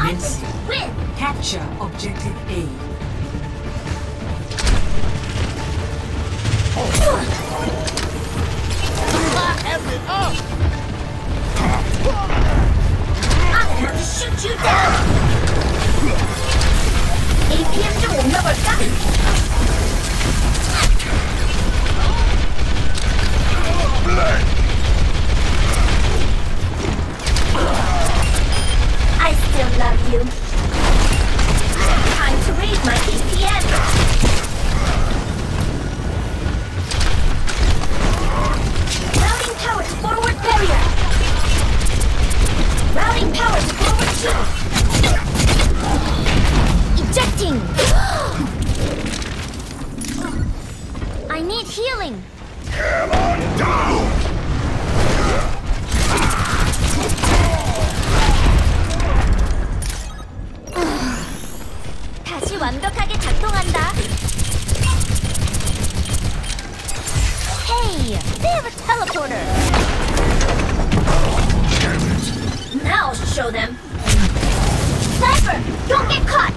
commencing. Capture objective A. I'm going to shoot you down! APM 좀 옮겨볼까? I still love you. Time to raise my APM. Routing power to forward barrier. Routing power to forward two. Ejecting. I need healing. Come on down! 다시 완벽하게 작동한다. Hey, they have a teleporter. Now I'll show them. Sniper, don't get caught.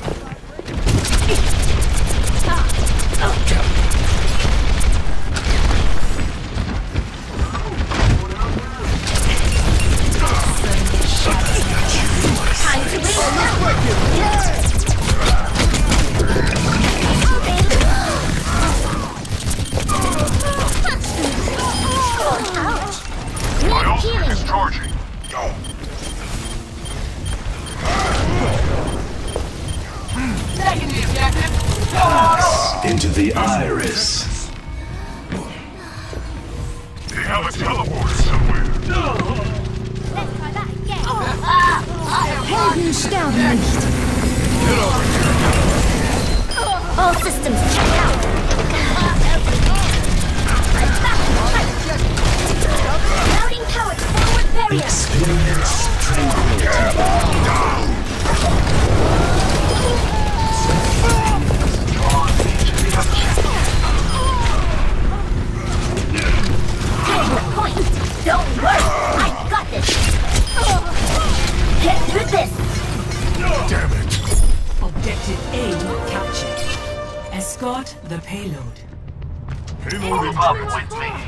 Time to raise ouch! Need healing. Charging. Into the iris. They have a teleporter somewhere. Let's try that again. All systems check out. Routing power to forward barrier. Experience tranquility. Getting the point. Don't worry, I got this. Get through this. Damn it. Objective A captured. Escort the payload. Payload Up in with me.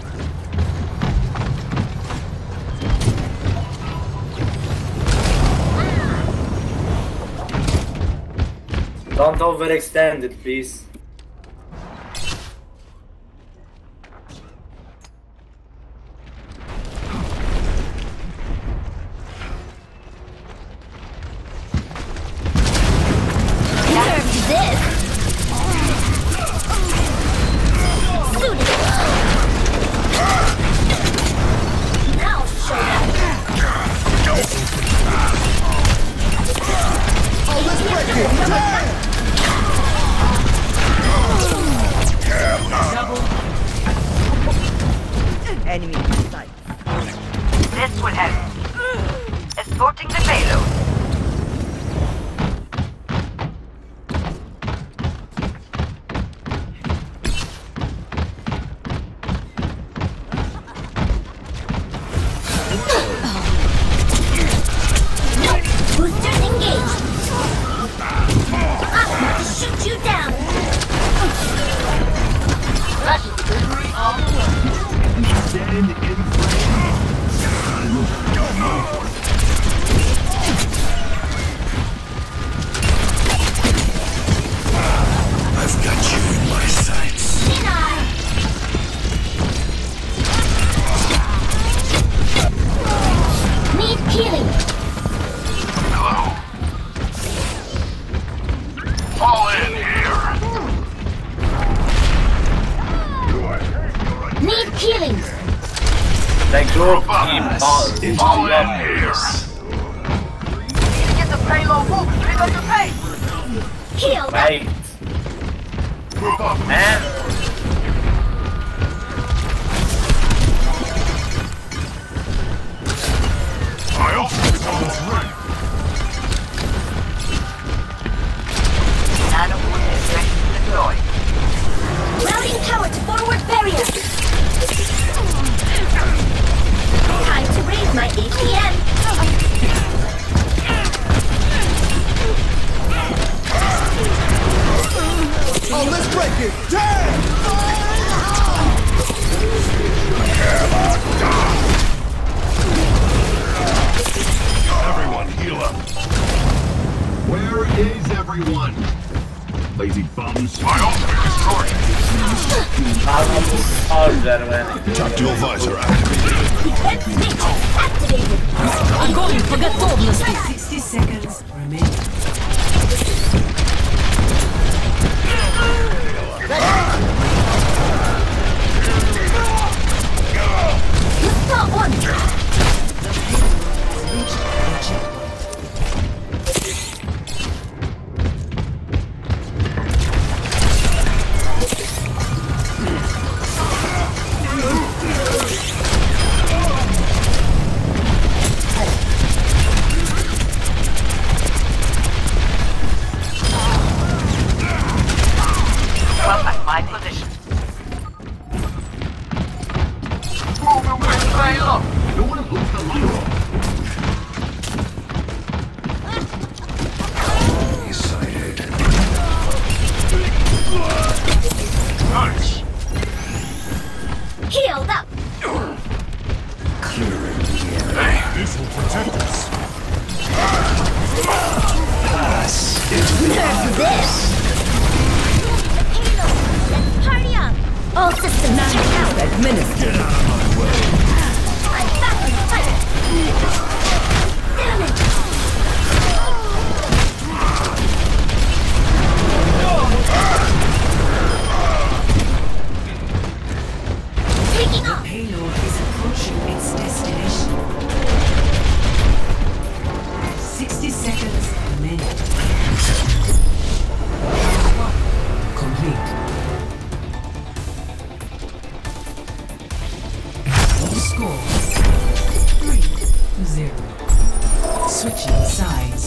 Don't overextend it, please. Serve this. Suited. Now show Enemy in sight. This will help. Escorting the payload. boosters engaged. I'm going to shoot you down. I've got you in my sights. Need healing. Hello. Fall in here. Need healing. The group Pass keep into Fall the in iris. Get the payload moving. Pick up the pace. Heal. Wait. Group up. Man. My ultimate almost ready. Animal is ready to deploy. Routing power to forward barrier. Time to raise my APM. everyone. Lazy bums. My ultimate is charging. Tap your visor activated. Vantage activated. Огонь по готовности. 60 seconds remaining. Not one. My position. Moving with sailor. You want to boost the light off. Sighted. Nice. Healed up. Clearing the air. Hey, this will protect us. Nerf this. Payload. Let's party up. All systems out. Administered. I'm back in the fight. Damn it. Taking off. Payload is approaching its destination. 60 seconds remaining. Complete. Score 3-0. Switching sides.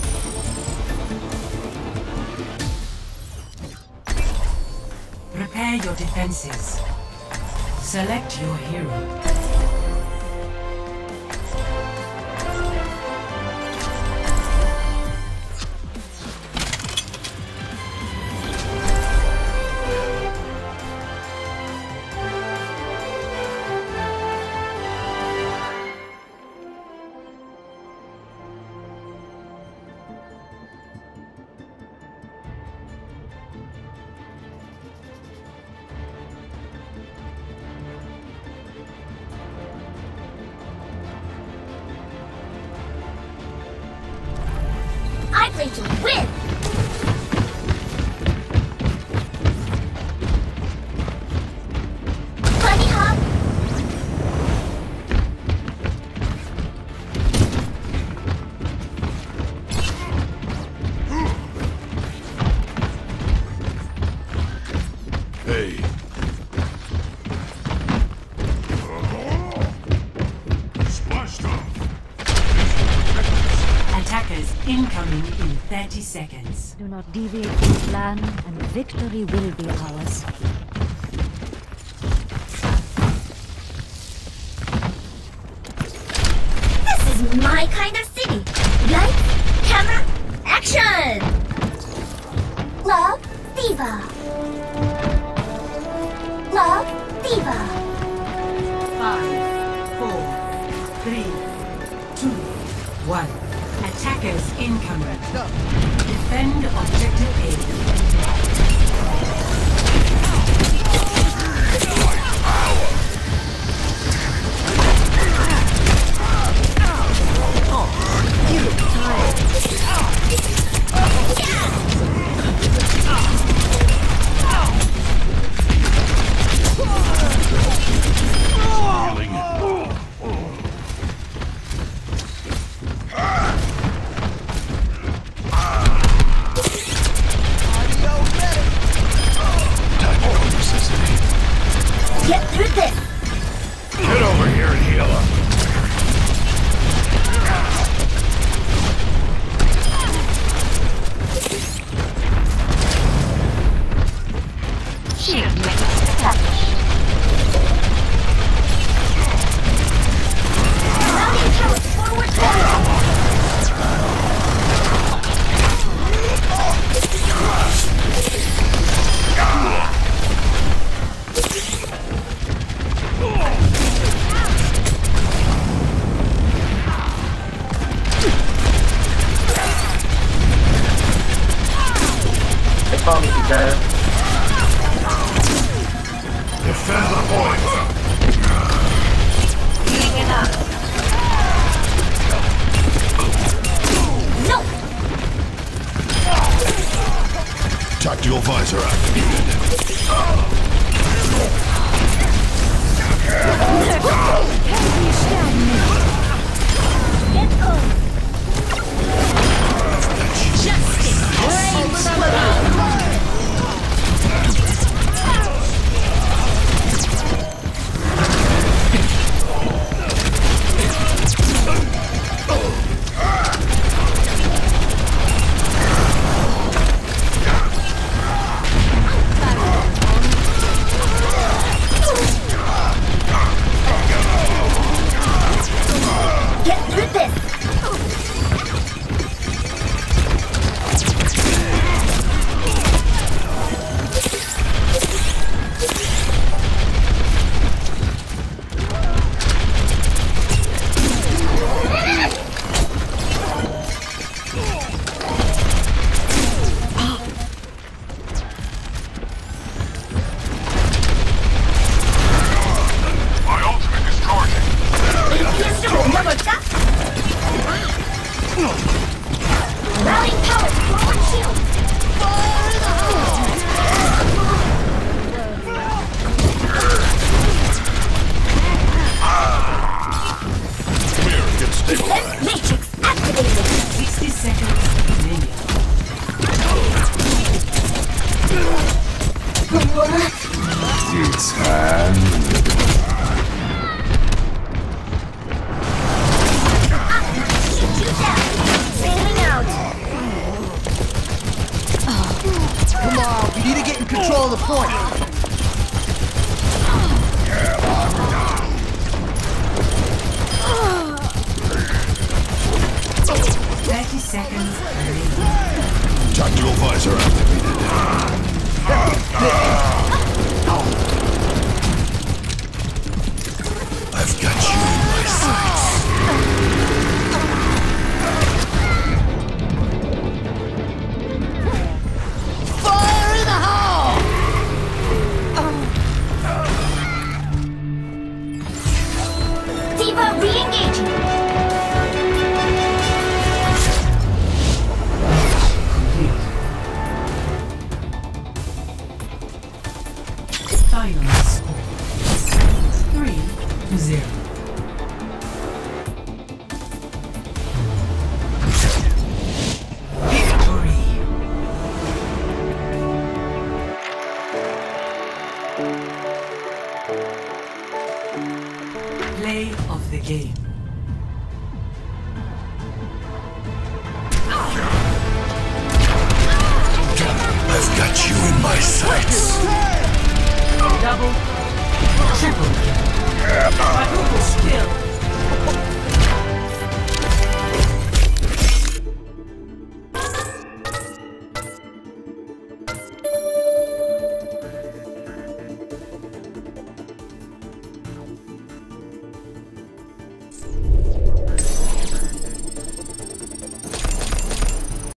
Prepare your defenses. Select your hero. I'm going to win! Bunny hop! Hey. Splash down. Attackers incoming in 30 seconds. Do not deviate from plan, and victory will be ours. This is my kind of city! Lights, camera, action! Love, Diva. Love, Diva. 5, 4, 3, 2, 1. Attackers incoming. Defend objective A. You look tired. Healing. Tactical necessity. Get through this! Get over here and heal him. Defend the point. No! Tactical visor activated. Get go! Get through this! My ultimate is charging. Rallying power to forward shield! Mirror gets stabilized. Matrix activated! 60 seconds remaining. It's hand. Shoot you down! Bailing out! Come on, we need to get in control of the point. 30 seconds remaining. Tactical visor activated. I've got you in my sights. Fire in the hole! Diva re-engaging! Final score 3-0. Victory. Play of the game. I've got you in my sights. Double, triple kill. Quadruple kill.